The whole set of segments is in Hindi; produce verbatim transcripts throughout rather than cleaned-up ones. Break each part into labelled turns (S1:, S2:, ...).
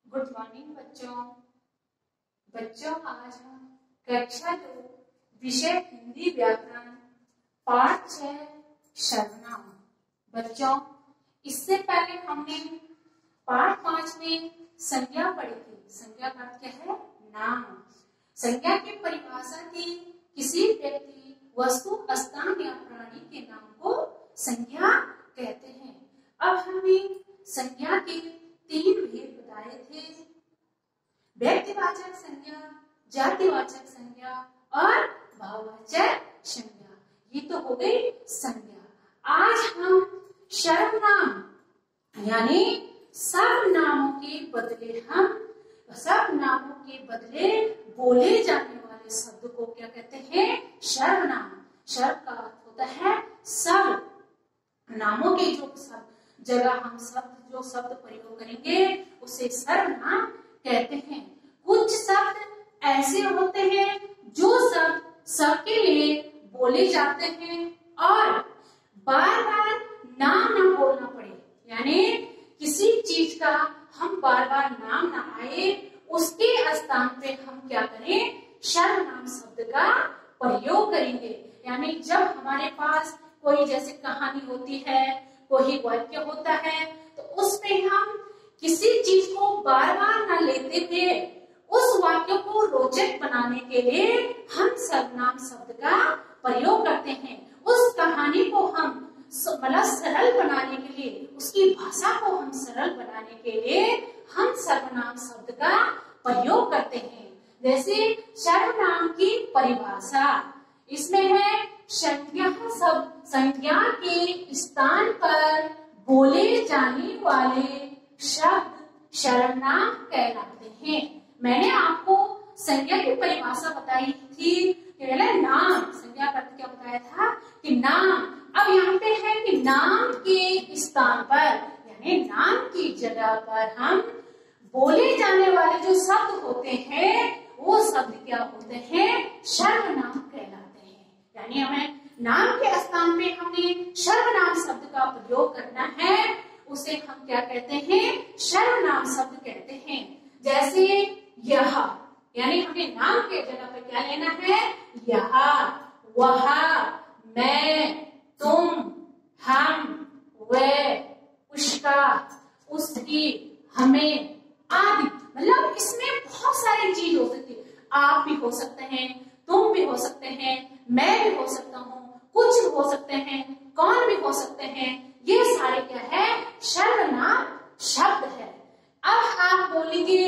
S1: गुड मॉर्निंग बच्चों। बच्चों आज हम कक्षा दो विषय हिंदी व्याकरण पाठ छह सर्वनाम। बच्चों इससे पहले हमने पाठ पांच में संज्ञा पढ़ी थी। संज्ञा का अर्थ क्या है? नाम। संज्ञा की परिभाषा थी किसी व्यक्ति, वस्तु, स्थान या प्राणी के नाम को संज्ञा कहते हैं। अब हमने संज्ञा के तीन भेद बताए थे, व्यक्तिवाचक संज्ञा, जातिवाचक संज्ञा और भाववाचक संज्ञा। ये तो हो गई संज्ञा। आज हम सर्वनाम यानी सर्वनामों के बदले हम सर्वनामों के बदले बोले जाने वाले शब्द को क्या कहते हैं? सर्वनाम। सर्व का अर्थ होता है सब। नामों के जो शब्द जगह हम शब्द जो शब्द प्रयोग करेंगे उसे सर्वनाम कहते हैं। कुछ शब्द ऐसे होते हैं जो शब्द सबके लिए बोले जाते हैं और बार बार नाम ना बोलना पड़े, यानी किसी चीज का हम बार बार नाम ना आए, उसके स्थान पे हम क्या करें? सर्वनाम शब्द का प्रयोग करेंगे। यानी जब हमारे पास कोई जैसे कहानी होती है, कोई वाक्य होता है, तो उसमें हम किसी चीज को बार बार न लेते हुए उस वाक्य को रोचक बनाने के लिए हम सर्वनाम शब्द का प्रयोग करते हैं। उस कहानी को हम मतलब सरल बनाने के लिए, उसकी भाषा को हम सरल बनाने के लिए हम सर्वनाम शब्द का प्रयोग करते हैं। जैसे सर्वनाम की परिभाषा, इसमें है संज्ञा शब्द संज्ञा के स्थान पर बोले जाने वाले शब्द सर्वनाम कहलाते हैं। मैंने आपको संज्ञा की परिभाषा बताई थी कि नाम, संज्ञा का अर्थ क्या बताया था कि नाम। अब यहाँ पे है कि नाम के स्थान पर यानी नाम की जगह पर हम बोले जाने वाले जो शब्द होते हैं वो शब्द क्या होते हैं? सर्वनाम कहलाते हैं। यानी हमें नाम के स्थान पे हमने सर्वनाम शब्द का प्रयोग करना है, उसे हम क्या कहते हैं? सर्वनाम शब्द कहते हैं। जैसे यह, यानी हमें नाम के जगह पे क्या लेना है? यह, वह, मैं, तुम, हम, वह, उसका, उसकी, हमें आदि। मतलब इसमें बहुत सारी चीज हो सकती है। आप भी हो सकते हैं, तुम भी हो सकते हैं, मैं भी हो सकता हूँ, कुछ भी हो सकते हैं, कौन भी हो सकते हैं। ये सारे क्या है? सर्वनाम शब्द है। अब आप बोलेंगे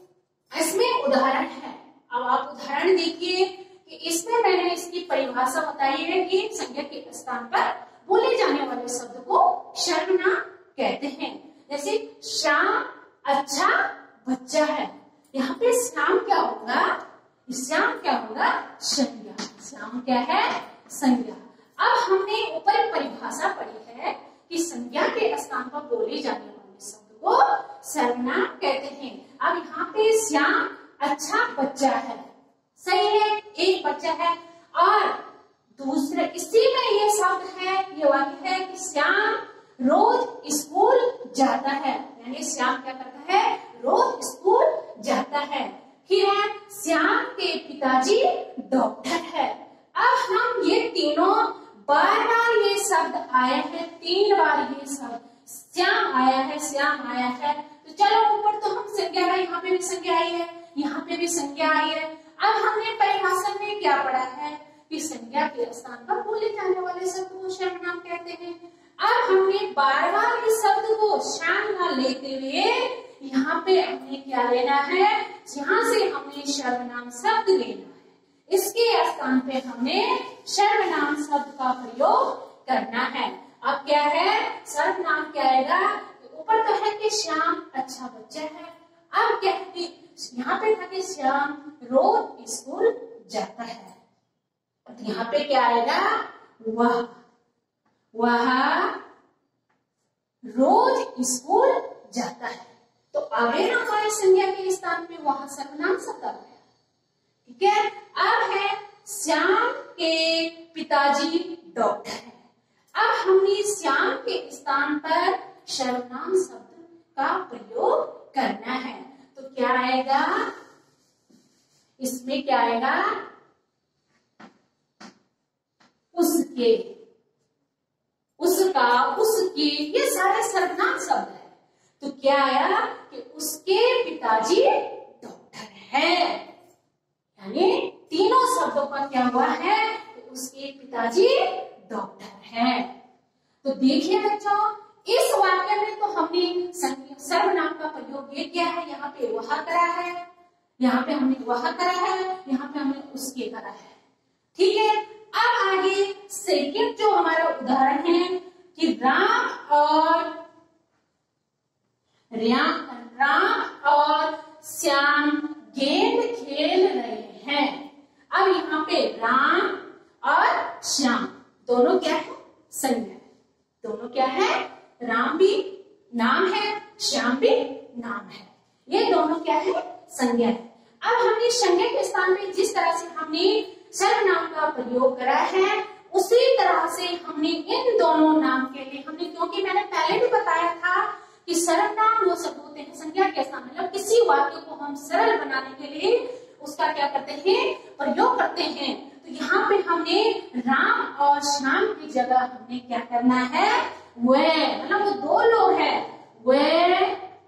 S1: इसमें उदाहरण है। अब आप उदाहरण देखिए कि इसमें मैंने इसकी परिभाषा बताई है कि संज्ञा के स्थान पर बोले जाने वाले शब्द को सर्वनाम कहते हैं। जैसे श्याम अच्छा बच्चा है। यहाँ पे श्याम क्या होगा? श्याम क्या होगा? संज्ञा। श्याम क्या है? संज्ञा। अब हमने ऊपर परिभाषा पढ़ी है कि संज्ञा के स्थान पर बोले जाने वाले शब्द को सर्वनाम कहते हैं। अब यहाँ पे श्याम अच्छा बच्चा है, सही है, एक बच्चा है। और दूसरे इसी में ये शब्द है, ये वाक्य है कि श्याम रोज स्कूल जाता है। यानी श्याम क्या करता है? रोज स्कूल जाता है। फिर है श्याम के पिताजी डॉक्टर है। अब हम ये तीनों बार बार ये शब्द आए हैं, तीन बार ये शब्द श्याम आया है, श्याम आया है। तो चलो ऊपर तो हम संज्ञा है, यहाँ पे भी संज्ञा आई है, यहाँ पे भी संज्ञा आई है। अब हमने परिभाषा में क्या पढ़ा है कि संज्ञा के स्थान पर बोले जाने वाले शब्द को सर्वनाम कहते हैं। अब हमने बार बार इस शब्द को श्याम ना लेते हुए यहाँ पे हमने क्या लेना है? यहाँ से हमने सर्वनाम शब्द लेना है। इसके स्थान पे हमने सर्वनाम शब्द का प्रयोग करना है। अब क्या है? सर्वनाम क्या आएगा? ऊपर तो है कि श्याम अच्छा बच्चा है। अब क्या है कि यहाँ पे था कि श्याम रोज स्कूल जाता है। यहाँ पे क्या आएगा? वह वह रोज स्कूल जाता है। तो आगे ना हमारे संज्ञा के स्थान पे वहां सर्वनाम शब्द आ गया। ठीक है। अब है श्याम के पिताजी डॉक्टर है। अब हमने श्याम के स्थान पर सर्वनाम शब्द का प्रयोग करना है। तो इसमें क्या आएगा, उसके, उसका, उसकी, ये सारे सर्वनाम शब्द है। तो क्या आया कि उसके पिताजी डॉक्टर हैं, यानी तीनों शब्दों का क्या हुआ है कि उसके पिताजी डॉक्टर हैं। तो देखिए बच्चों, इस वाक्य में तो हमने सर्वनाम का प्रयोग ये किया है, यहाँ पे वह करा है, यहाँ पे हमने वह करा है, यहाँ पे हमने उसके करा है। ठीक है, अब आगे सेकंड जो हमारा उदाहरण है कि राम और राम राम और श्याम गेंद खेल रहे हैं। अब यहाँ पे राम और श्याम दोनों क्या है, संज्ञा है। दोनों क्या है, राम भी नाम है, श्याम भी नाम है, ये दोनों क्या है, संज्ञा है। अब हमने संज्ञा के स्थान पे जिस तरह से हमने सर्वनाम का प्रयोग करा है, उसी तरह से हमने इन दोनों नाम के लिए हमने, क्योंकि मैंने पहले भी बताया था कि सर्वनाम वो शब्द होते हैं संज्ञा के स्थान, मतलब किसी वाक्य को हम सरल बनाने के लिए उसका क्या करते हैं, प्रयोग करते हैं। तो यहाँ पे हमने राम और श्याम की जगह हमने क्या करना है, वे, मतलब वो दो लोग हैं, वे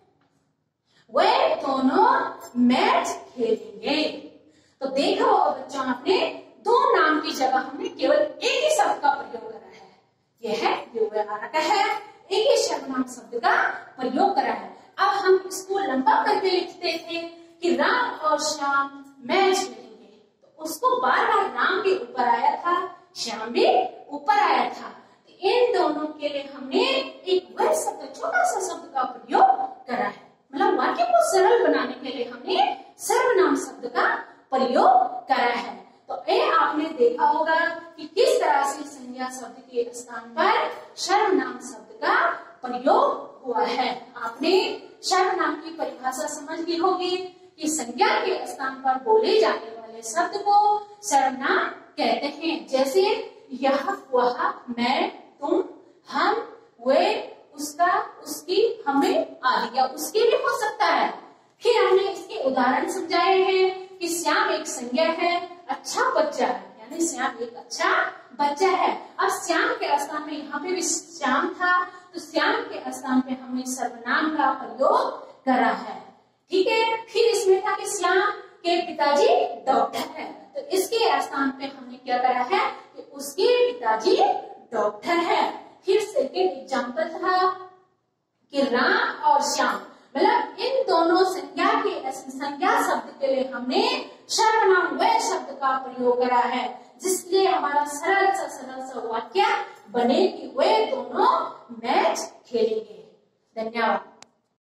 S1: वे दोनों मैच खेलेंगे। तो देखो बच्चों, आपने दो नाम की जगह हमने केवल एक ही शब्द का प्रयोग करा है, यह है व्यवहारक है, एक ही सर्वनाम शब्द का प्रयोग करा है। अब हम इसको लंबा करके लिखते थे कि राम और श्याम मैच खेलेंगे, तो उसको बार बार राम भी ऊपर आया था, श्याम भी ऊपर आया था। तो इन दोनों के लिए हमने एक वह शब्द, छोटा सा शब्द का प्रयोग करा है, मतलब वाक्य को सरल बनाने के लिए हमने सर्वनाम शब्द का प्रयोग करा है। तो ये आपने देखा होगा कि किस तरह से संज्ञा शब्द के स्थान पर सर्वनाम शब्द का प्रयोग हुआ है। आपने सर्वनाम की परिभाषा समझ ली होगी कि संज्ञा के स्थान पर बोले जाने वाले शब्द को सर्वनाम कहते हैं। जैसे यह, वह, मैं, तुम, हम, वे, उसका, उसकी, हमें आदि, या उसके भी हो सकता है। फिर हमने इसके उदाहरण समझाए हैं कि श्याम एक संज्ञा है, अच्छा बच्चा है, यानी श्याम एक अच्छा बच्चा है। अब श्याम के स्थान में यहाँ पे भी श्याम था, तो श्याम के स्थान पे हमने सर्वनाम का प्रयोग करा है। ठीक है, फिर इसमें था कि श्याम के पिताजी डॉक्टर है, तो इसके स्थान पे हमने क्या करा है कि उसके पिताजी डॉक्टर है। फिर सेकेंड एग्जाम्पल था कि राम और श्याम, मतलब इन दोनों संज्ञा के संज्ञा शब्द के लिए हमने सर्वनाम वे शब्द का प्रयोग करा है, जिसलिए हमारा सरल सा सरल सा वाक्य बने कि वे दोनों मैच खेलेंगे। धन्यवाद।